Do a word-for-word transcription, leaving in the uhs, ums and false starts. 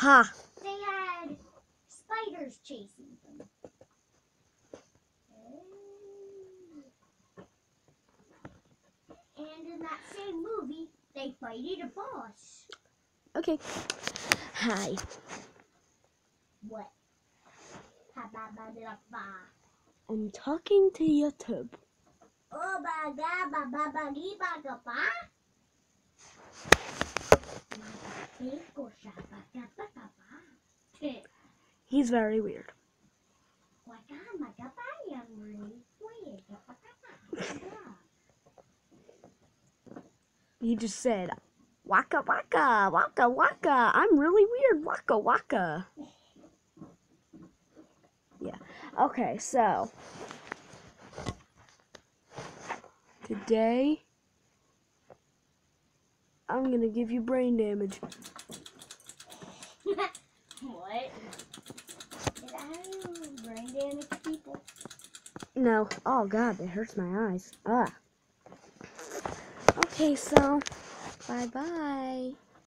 Ha! They had spiders chasing them. And in that same movie, they fighted a boss. Okay. Hi. What? I'm talking to YouTube. Oh, baga, ba ba ba gi ba ga ba. He's very weird. He just said, waka waka, waka waka. I'm really weird, waka waka. Yeah. Okay, so today I'm gonna give you brain damage. What? Did I brain damage people? No. Oh God, that hurts my eyes. Ah. Okay, so bye bye.